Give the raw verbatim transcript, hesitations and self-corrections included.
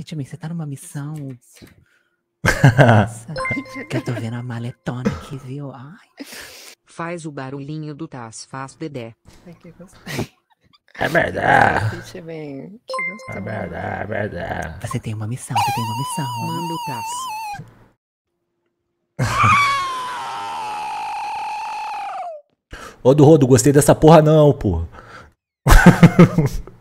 Gente, amigo, você tá numa missão. Nossa, que eu tô vendo a maletona aqui, viu? Ai. Faz o barulhinho do Taz, faz Dedé. Ai, que gostei. É verdade. Assiste bem. Que É gostoso. verdade, é verdade. Você tem uma missão, você tem uma missão. Manda o Taz. Ô, do Rodo, gostei dessa porra não, porra.